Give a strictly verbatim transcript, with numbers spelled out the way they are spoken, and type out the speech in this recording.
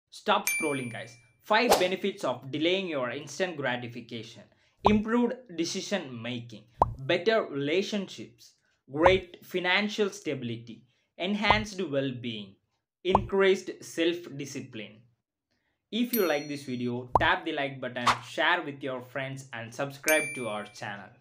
Stop scrolling, guys. five benefits of delaying your instant gratification: improved decision making, better relationships, great financial stability, enhanced well being, increased self discipline. If you like this video, tap the like button, share with your friends, and subscribe to our channel.